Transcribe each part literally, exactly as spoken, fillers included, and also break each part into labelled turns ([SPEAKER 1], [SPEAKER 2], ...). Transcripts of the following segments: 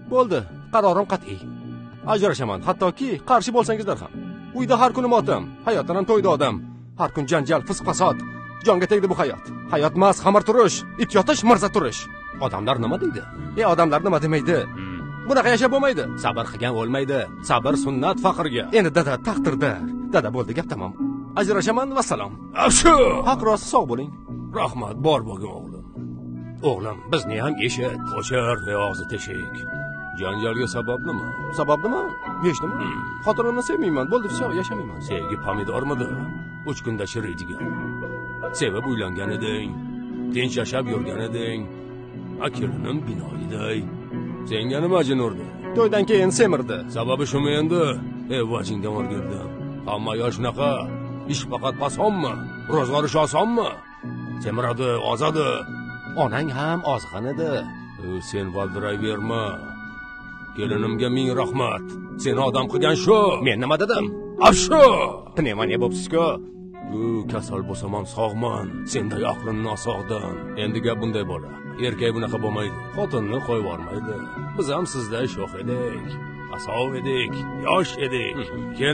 [SPEAKER 1] Bo'ldi, qarorim qat'iy. Ajrashaman, hattoki qarshi bo'lsangizlar ham. Uyda har kuni motam, hayotdan ham to'ydi odam. Har kun janjal, fisq-fasod. Jonga tegdi bu hayot. Hayot emas, xamir turish, it yotish, mirza turish. Odamlar nima deydi? E, odamlar nima demaydi? Bunaqa yashab bo'lmaydi. Sabr qilgan o'lmaydi. Sabr sunnat faqirga. Endi dada taqdirda. Dada bo'ldi, gap tamom. Ajrashaman va salom.
[SPEAKER 2] Afshu!
[SPEAKER 1] Haq rost sog' bo'ling.
[SPEAKER 2] Rahmat, bor bo'lgin o'g'lim. O'g'lim, bizni ham eshit, o'char og'zi teshik. Janjalga sabab nima?
[SPEAKER 1] Sabab nima? Hech nima. Xotirimni sevmayman, bo'ldi, все, yashamayman.
[SPEAKER 2] Sevgi pomidormidi? uch kunda chiriydigan. Sevib uylangan eding, tinch yashab yurgan eding. Akilinim binoyiday. Senga nima jin urdi?
[SPEAKER 1] To'ydan keyin semirdi.
[SPEAKER 2] Sababi shumi endi? Ey vajingdan o'rgildim. Hamma yosh shunaqa. Ish faqat osonmi? Ro'zg'or ish osonmi? Semiradi, ozadi.
[SPEAKER 1] Onang ham ozg'an edi.
[SPEAKER 2] Sen valdirayverma. Kelinimga ming rahmat. Seni odam qilgan shu.
[SPEAKER 1] Men nima dedim?
[SPEAKER 2] Afshu!
[SPEAKER 1] Pnevmoniya bo'psiz-ku.
[SPEAKER 2] U kasal bo'lsam ham sog'man. Senday aqlim nosog'dan. Endi gap bunday bo'la. Erkak bunaqa bo'lmaydi. Xotinni qo'yib yormaydi. Biz ham sizday sho'x edik. Asov edik, yosh edik. Keyin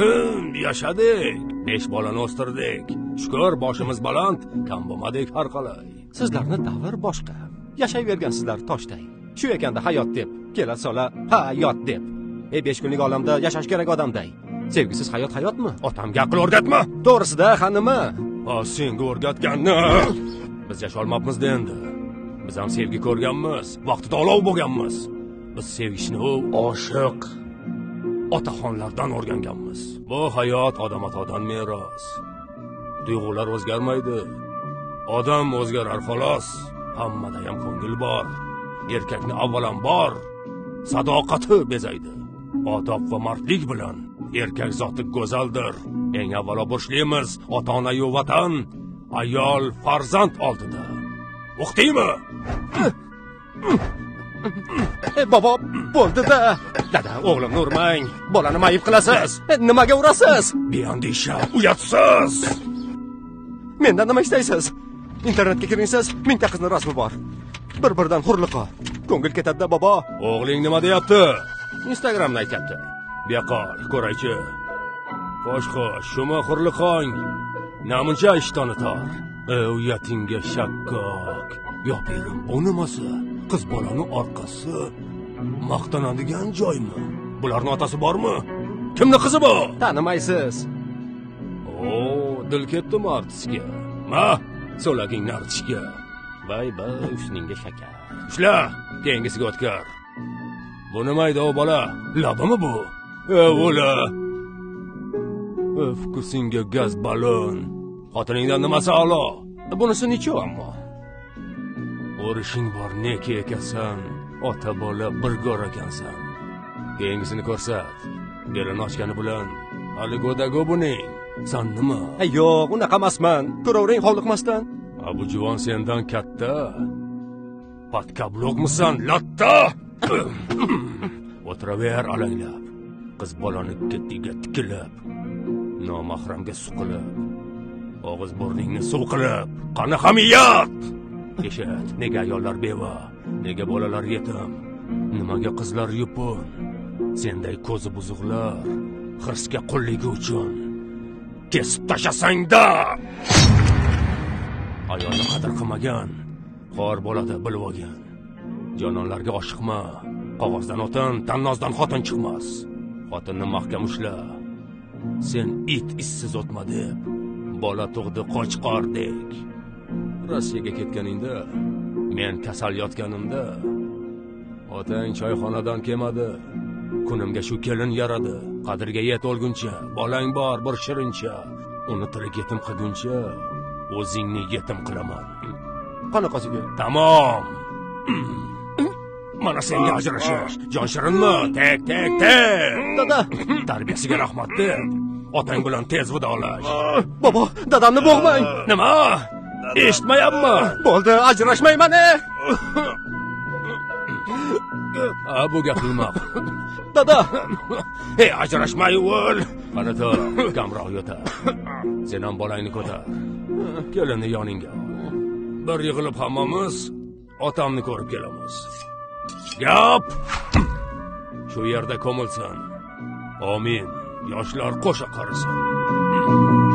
[SPEAKER 2] yashadik. besh bolani o'stirdik. Shukr, boshimiz baland, kam bo'lmadik har qalay.
[SPEAKER 1] Sizlarni davr boshqa. Yashayvergansizlar toshday. Shu ekanda hayot deb, kela sola hayot deb. Ey besh kunlik olamda yashash kerak odamday. Sevgisiz hayot hayotmi?
[SPEAKER 2] Otamga aql o'rgatma.
[SPEAKER 1] To'g'risida, ha nima?
[SPEAKER 2] Ha, senga o'rgatganni. Biz yasholmabmiz endi. Biz ham sevgi ko'rganmiz, vaqtida olov bo'lganmiz. Biz sevgishni oshiq otaxonlardan o'rganganmiz. Bu hayot odam-otadan meros. Tuyg'ular o'zgarmaydi. Odam o'zgarar xolos. Hammada ham ko'ngil bor. Erkakni avvalambor sadoqati bezaydi. Odob va mardlik bilan erkak zoti go'zaldir. Eng avvalo burchligimiz ota-ona yu vatan, ayol, farzand oldida. O'qitaymi?
[SPEAKER 1] E, bobo, bo'ldi-da. Dada, o'g'limni urmang. Bolani mayib qilasiz. E, nimaga urasiz?
[SPEAKER 2] Beandisha, uyatsiz.
[SPEAKER 1] Mendan nima istaysiz? Internetga kiringsiz, mingta qizni rasmi bor. Bir-biridan hurliqo. Ko'ngil ketadi-da, bobo.
[SPEAKER 2] O'g'ling nima deyapti?
[SPEAKER 1] Instagramda aytibdi.
[SPEAKER 2] Beqol, ko'raychi. Xo'sh-xo'sh, shuma hurliqong. Namuncha ishtoni tor. Ey, uyatingga shakkok. Yopirim, bu nimasi? Qiz bolani orqasi maqtanadigan joymi? Bularning otasi bormi? Kimning qizi bu?
[SPEAKER 1] Tanimaysiz.
[SPEAKER 2] O, dil ketdimi artistga? Ma, so'lagingni artishga.
[SPEAKER 1] Vay vay, ushningga shakar.
[SPEAKER 2] Ushla, keyingisiga o'tkar. Bu nima edi o bola? Labimi bu? Ey o'la. Öfkusinga gaz balon. Xotiningdan nimasi a'lo?
[SPEAKER 1] Bunisi necha ammo?
[SPEAKER 2] O'rishing bor neki ekasan, ota bola bir go'r ekansan. Keyingisini ko'rsat. Belini ochgani bilan hali go'dago buning. San nima?
[SPEAKER 1] Ay yo'q, unaqa emasman. Ko'ravering hovliqmasdan.
[SPEAKER 2] Ha, bu juvon sendan katta. Patkablogmisan, latta? O'tiraver alanglab. Qiz bolani ketiga tikilib, nomahramga suqilib, og'iz burningni suv qilib, qani hamiyat! Eshit, nega ayollar beva, nega bolalar yetim, nimaga qizlar yupun? Senday ko'zi buzuqlar hirsga qulligi uchun kesib tashlasang-da. Ayolni qadr qilmagan xor bo'ladi, bilib olgan. Jononlarga oshiqma. Qog'ozdan o'tin, tannozdan xotin chiqmas. Xotinni mahkam ushla. Sen it issiz o'tma deb bola tug'di qo'chqordek. Rossiyaga ketganingda, men kasal yotganimda, otang choyxonadan kelmadi. Kunimga shu kelin yaradi. Qadriga yet o'lguncha, bolang bor bir shirincha. Uni tirik yetim qilguncha, o'zingni yetim qilaman.
[SPEAKER 1] Qanaqasiga?
[SPEAKER 2] Tamom. Mana senga ajrashish. Jon shirinmi? Tek, tek, tek.
[SPEAKER 1] Dada,
[SPEAKER 2] tarbiyasiga rahmat deb otang bilan tez vidolash.
[SPEAKER 1] Bobo, dadamni bo'g'mang.
[SPEAKER 2] Nima? Eshitmayapmi?
[SPEAKER 1] Bo'ldi, ajrashmayman.
[SPEAKER 2] Ha, bu gaping ma'qul.
[SPEAKER 1] Dada,
[SPEAKER 2] ey, ajrashmay o'l. Qani tur, kamroq yo'tar. Sen ham bolangni ko'tar. Kelinni yoningga ol. Bir yig'ilib hammamiz otamni ko'rib kelamiz. gap shu yerda ko'milsin. Amin. Yoshlar qo'sha qarasin.